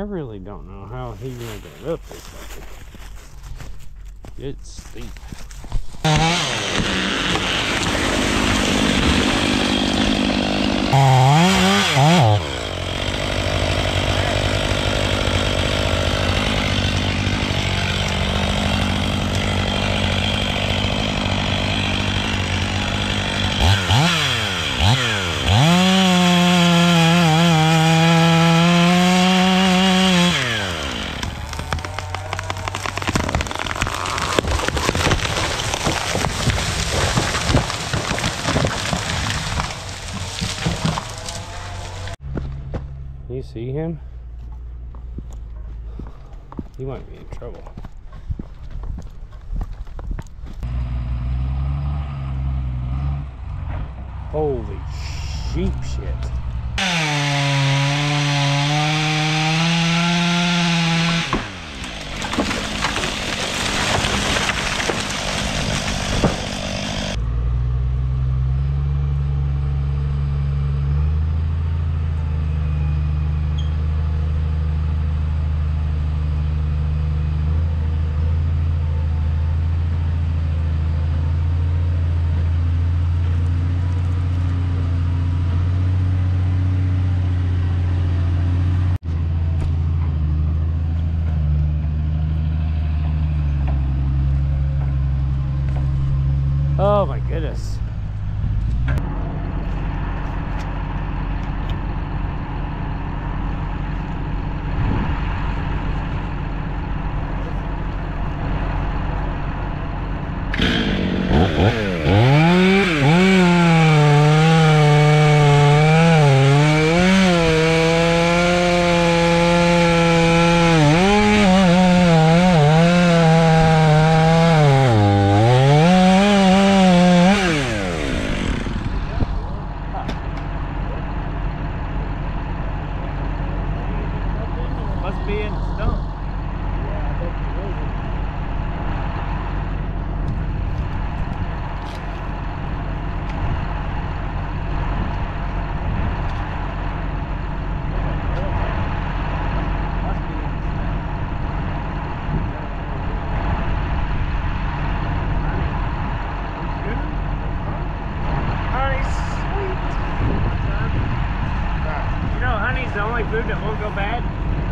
really don't know how he's gonna get up this fucking. It's steep. You see him? He might be in trouble. Holy sheep shit. Oh my goodness. Must be in the stump. Yeah, I bet you will. Must be in the stump. Honey's sweet. You know, honey's the only food that won't go bad.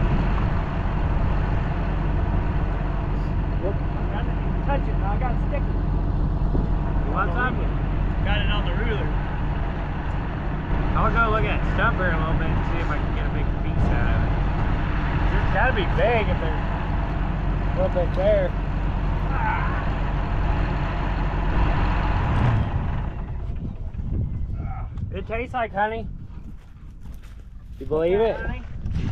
Touch it, I got sticky. You want some? Got it on the ruler. I'll go look at that stump here a little bit and see if I can get a big piece out of it. It's gotta be big if they're a little bit there. It tastes like honey. You believe it? Honey?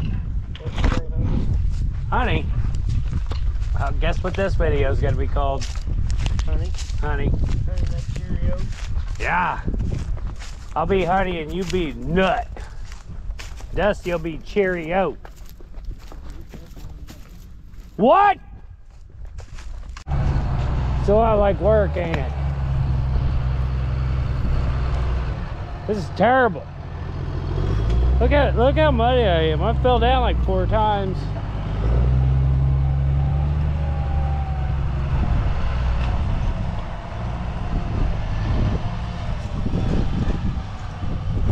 Honey? Guess what this video is going to be called? Honey. Honey. Honey Nut Cheerios. Yeah. I'll be Honey and you be Nut. Dusty will be Cheerio. What? So I like work, ain't it? This is terrible. Look at it. Look how muddy I am. I fell down like 4 times.